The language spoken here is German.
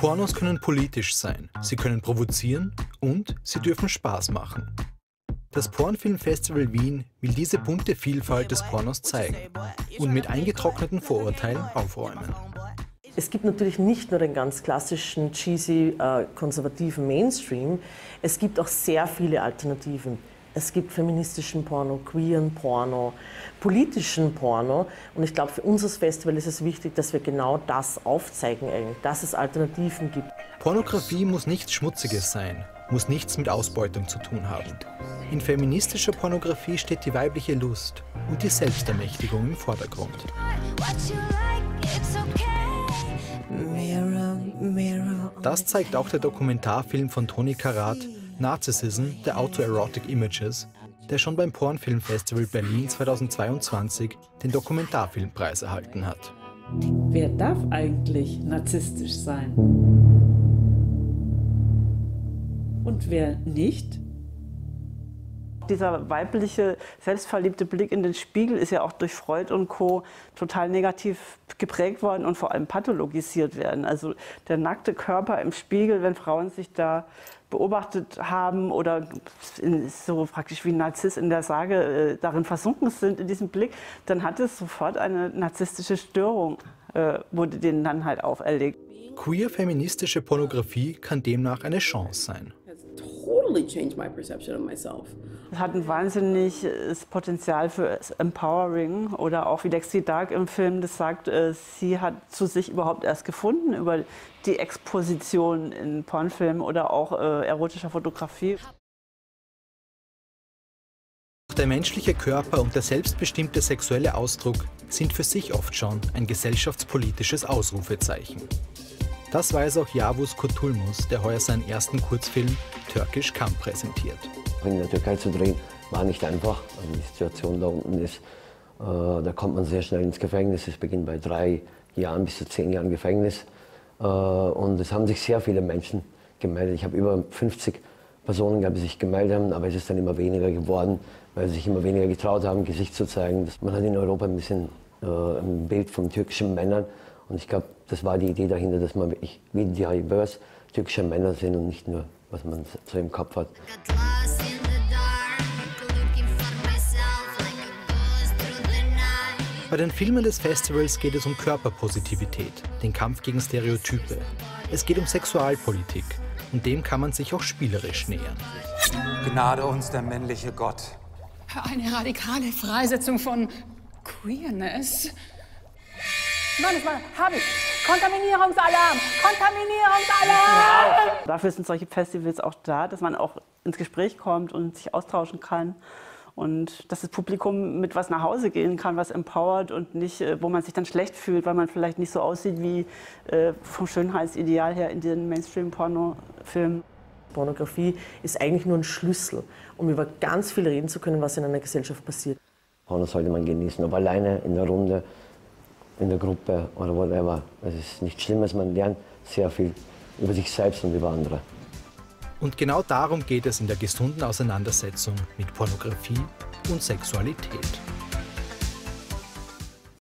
Pornos können politisch sein, sie können provozieren und sie dürfen Spaß machen. Das Pornfilmfestival Wien will diese bunte Vielfalt des Pornos zeigen und mit eingetrockneten Vorurteilen aufräumen. Es gibt natürlich nicht nur den ganz klassischen, cheesy, konservativen Mainstream, es gibt auch sehr viele Alternativen. Es gibt feministischen Porno, queeren Porno, politischen Porno. Und ich glaube, für uns als Festival ist es wichtig, dass wir genau das aufzeigen, eigentlich, dass es Alternativen gibt. Pornografie muss nichts Schmutziges sein, muss nichts mit Ausbeutung zu tun haben. In feministischer Pornografie steht die weibliche Lust und die Selbstermächtigung im Vordergrund. Das zeigt auch der Dokumentarfilm von Toni Karat, Narcissism, The Autoerotic Images, der schon beim Pornfilmfestival Berlin 2022 den Dokumentarfilmpreis erhalten hat. Wer darf eigentlich narzisstisch sein? Und wer nicht? Dieser weibliche, selbstverliebte Blick in den Spiegel ist ja auch durch Freud und Co. total negativ geprägt worden und vor allem pathologisiert werden. Also der nackte Körper im Spiegel, wenn Frauen sich da beobachtet haben oder so praktisch wie ein Narziss in der Sage darin versunken sind, in diesem Blick, dann hat es sofort eine narzisstische Störung, wurde denen dann halt auferlegt. Queer-feministische Pornografie kann demnach eine Chance sein. Es hat ein wahnsinniges Potenzial für Empowering oder auch wie Lexi Dark im Film das sagt, sie hat zu sich überhaupt erst gefunden über die Exposition in Pornfilmen oder auch erotischer Fotografie. Der menschliche Körper und der selbstbestimmte sexuelle Ausdruck sind für sich oft schon ein gesellschaftspolitisches Ausrufezeichen. Das weiß auch Yavuz Kurtulmus, der heuer seinen ersten Kurzfilm Turkish Come präsentiert. In der Türkei zu drehen war nicht einfach. Die Situation da unten ist, da kommt man sehr schnell ins Gefängnis. Es beginnt bei 3 Jahren bis zu 10 Jahren Gefängnis. Und es haben sich sehr viele Menschen gemeldet. Ich habe über 50 Personen, die sich gemeldet haben, aber es ist dann immer weniger geworden, weil sie sich immer weniger getraut haben, Gesicht zu zeigen. Man hat in Europa ein bisschen ein Bild von türkischen Männern. Und ich glaube, das war die Idee dahinter, dass man wirklich wie diverse türkische Männer sind und nicht nur, was man so im Kopf hat. Bei den Filmen des Festivals geht es um Körperpositivität, den Kampf gegen Stereotype. Es geht um Sexualpolitik und dem kann man sich auch spielerisch nähern. Gnade uns der männliche Gott. Eine radikale Freisetzung von Queerness. Mann, habe ich. Kontaminierungsalarm! Kontaminierungsalarm! Dafür sind solche Festivals auch da, dass man auch ins Gespräch kommt und sich austauschen kann. Und dass das Publikum mit was nach Hause gehen kann, was empowert und nicht, wo man sich dann schlecht fühlt, weil man vielleicht nicht so aussieht wie vom Schönheitsideal her in den Mainstream-Pornofilmen. Pornografie ist eigentlich nur ein Schlüssel, um über ganz viel reden zu können, was in einer Gesellschaft passiert. Porno sollte man genießen, ob alleine, in der Runde, in der Gruppe oder whatever. Es ist nichts Schlimmes, man lernt sehr viel über sich selbst und über andere. Und genau darum geht es in der gesunden Auseinandersetzung mit Pornografie und Sexualität.